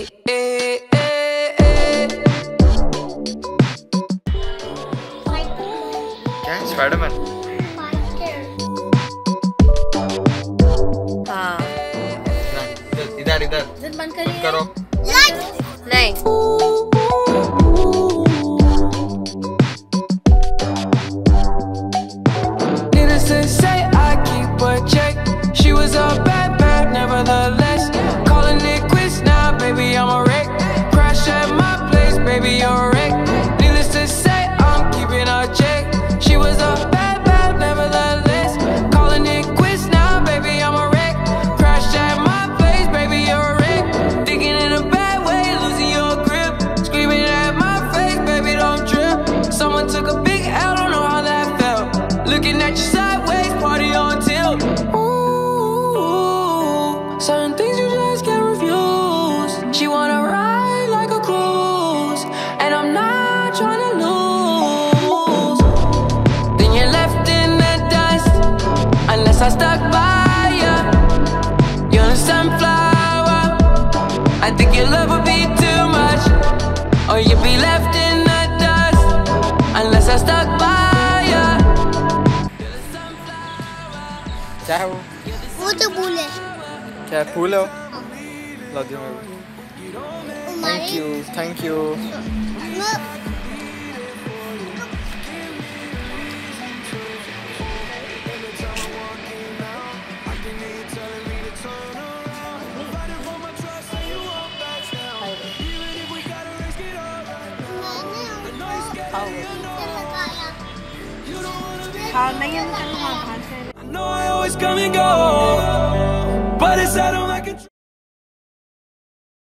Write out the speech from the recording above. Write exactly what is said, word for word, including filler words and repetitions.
क्या है स्पाइडरमैन? हाँ इधर इधर बंद करो। नहीं Needless to say, I keep a check. She was a bad, bad, nevertheless. Calling it quits now, baby, I'm a wreck. Crash at my place, baby, you're a wreck. Needless to say, I'm keeping a check. She was a bad, bad, nevertheless. Calling it quits now, baby, I'm a wreck. Crash at my place, baby, you're a wreck. Thinking in a bad way, losing your grip. Screaming at my face, baby, don't trip. Someone took a big L, don't know how that felt. Looking at you sideways, party on tilt. Ooh, certain things you just can't refuse. She wanna ride like a cruise, and I'm not trying to lose. Then you're left in the dust, unless I stuck by ya. You're a sunflower. I think your love would be too much, or you'd be left in the dust, unless I stuck by ya. क्या है वो? वो तो फूल है। क्या है, फूल है वो? ला दियो मेरे को। Thank you thank you. हाँ नहीं हम I know I always come and go, but it's out of my